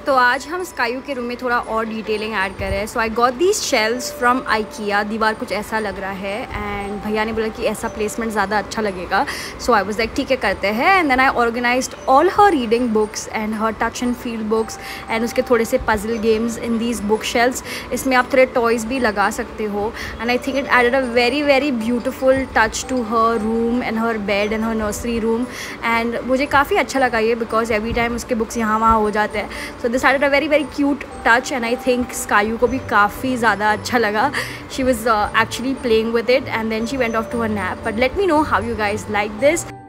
तो आज हम स्कायू के रूम में थोड़ा और डिटेलिंग ऐड कर रहे हैं। So I got these shelves from IKEA। दीवार कुछ ऐसा लग रहा है एंड भैया ने बोला कि ऐसा प्लेसमेंट ज़्यादा अच्छा लगेगा। सो आई वाज लाइक ठीक है करते हैं। And then I organised all her reading books and her touch and feel books and उसके थोड़े से puzzle games in these book shelves. इसमें आप थोड़े टॉयज़ भी लगा सकते हो and I think it added a very very beautiful touch to her room and her bed and her nursery room. And मुझे काफ़ी अच्छा लगा ये, बिकॉज एवरी टाइम उसके बुक्स यहाँ वहाँ हो जाते हैं। So this added a very very cute touch and I think स्कायू को भी काफ़ी ज़्यादा अच्छा लगा। She was actually playing with it and then she went off to her nap. But let me know how you guys like this.